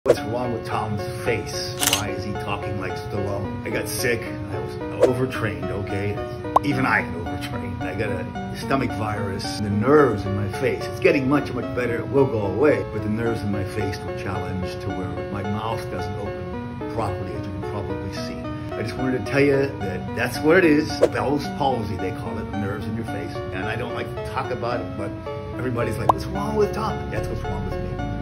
What's wrong with Tom's face? Why is he talking like Stallone? I got sick. I was overtrained, okay? Even I get overtrained. I got a stomach virus. The nerves in my face, it's getting much, much better. It will go away. But the nerves in my face were challenged to where my mouth doesn't open properly, as you can probably see. I just wanted to tell you that that's what it is. Bell's palsy, they call it, nerves in your face. And I don't like to talk about it, but everybody's like, what's wrong with Tom? That's what's wrong with me.